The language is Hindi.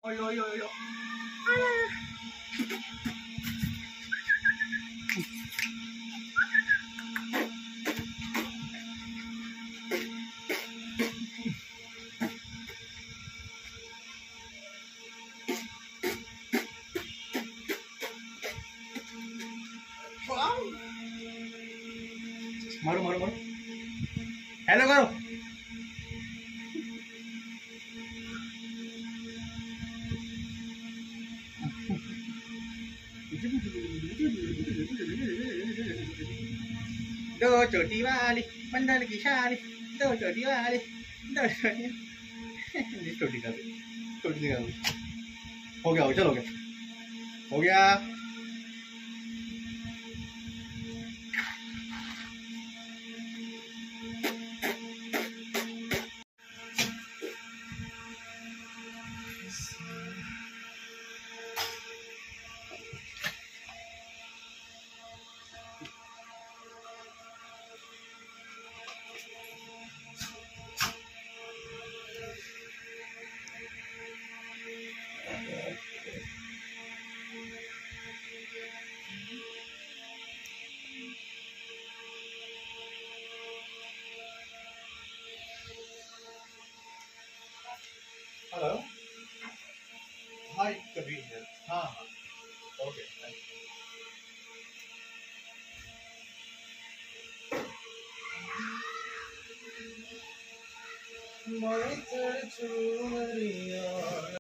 ओयो ओयो ओयो मारो मारो मारो हेलो करो दो चोटी वाली मंडल की शाली दो चोटी वाली दो चोटी चोटी का चोटी का हो गया चलो हो गया हेलो हाय कबीर है हाँ हाँ ओके थैंक यू